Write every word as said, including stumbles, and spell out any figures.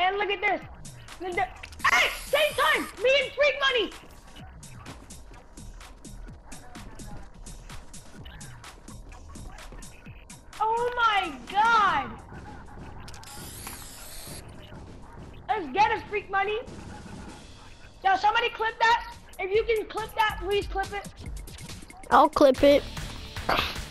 And look at this. Hey, same time. Me and Freak Money. Oh my God. Let's get us, Freak Money. Yo, somebody clip that. If you can clip that, please clip it. I'll clip it.